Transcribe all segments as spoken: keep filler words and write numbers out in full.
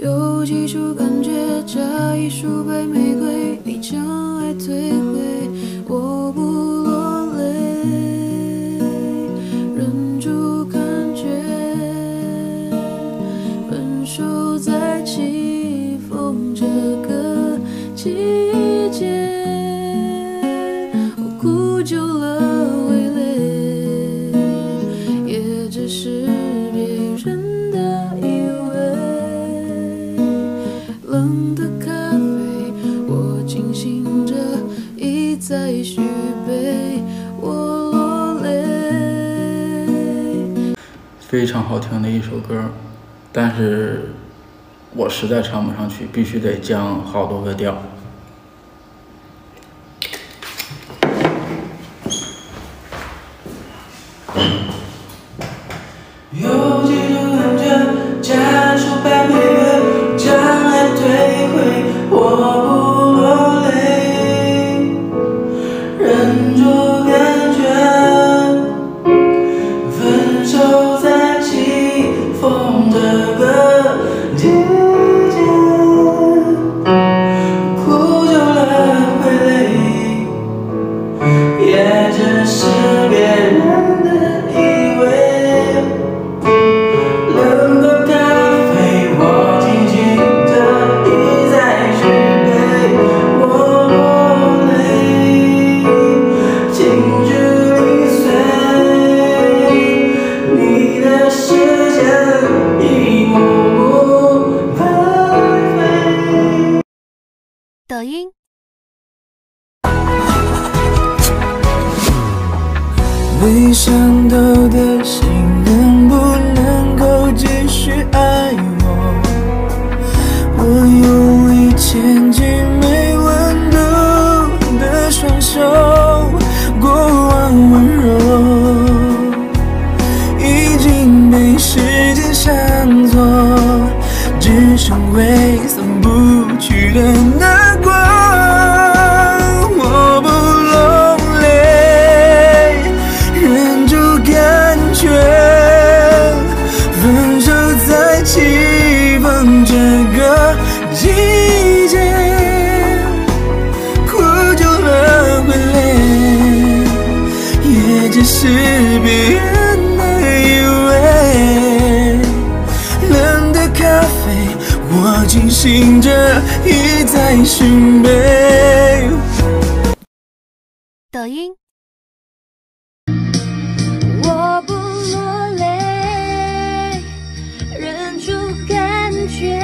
有几处感觉，差一束白玫瑰，你将爱摧毁，我不落泪，忍住感觉，分手在起风这个季节，我哭久了会累，也只是别人的以为。冷的咖啡，我清醒着，一再续杯，我落泪。 非常好听的一首歌，但是我实在唱不上去，必须得降好多个调。 有几种感觉，加出白玫瑰，将爱摧毁，我不落泪，忍住感觉，分手在起风这个季节，哭久了会累，也只是别人的以为。冷的咖啡，我静静着，一再续杯，我落泪，情绪零碎，你的世界一幕幕白飞。 抖音。 没想到的心能不能够继续爱我？我用力牵紧没温度的双手，过往温柔已经被时间闪走，只剩挥散不去的难过。我不落泪，忍住感觉，分手在起风这个季节，哭久了会累，也只是别人的以为。冷的咖啡，我清醒着，一再续杯。 抖音。 我不落泪，忍住感觉，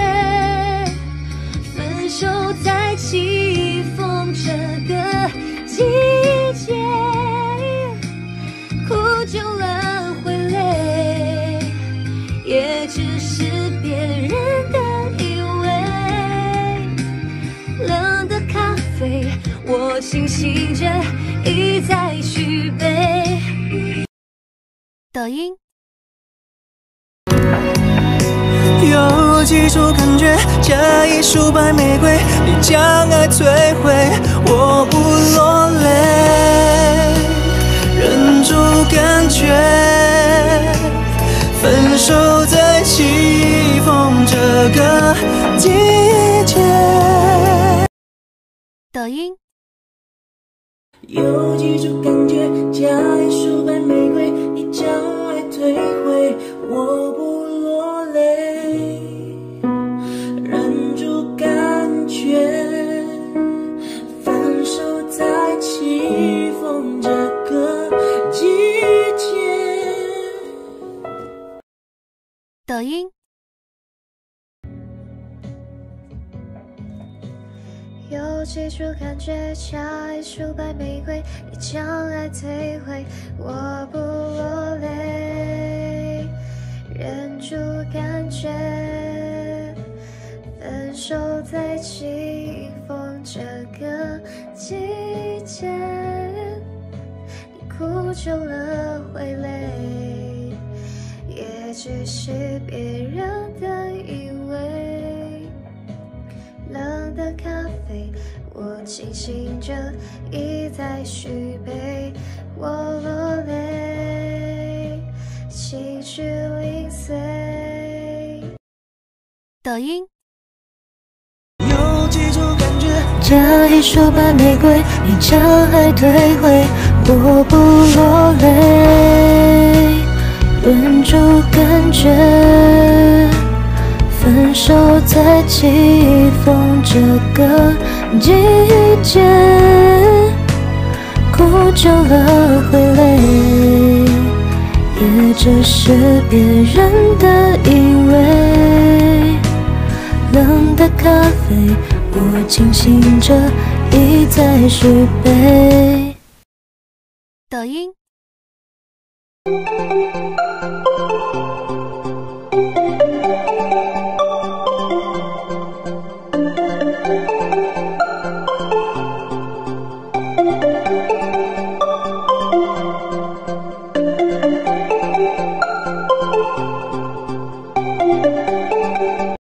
分手在起风这个季节，哭久了会累，也只是别人的以为。冷的咖啡，我清醒着，一再续杯。 抖音。 有几处感觉，加一束白玫瑰，你将爱摧毁，我不落泪，忍住感觉，分手在起风这个季节。 抖音。 有几种感觉，加一束白玫瑰，你将爱摧毁，我不落泪，忍住感觉，分手在起风这个季节。 抖音。 有几处感觉，加一束白玫瑰，你将爱摧毁，我不落泪，忍住感觉，分手在起风这个季节，你哭久了会累，也只是别人的以为。冷的咖啡，我清醒着，一再续杯，我落泪，情绪零碎。 抖音。 觉。 加一束白玫瑰，你将爱退回，我不落泪，忍住感觉。分手在起风这个季节，哭久了会累，也只是别人的以为。冷的咖啡，我清醒着一再续杯。 抖音。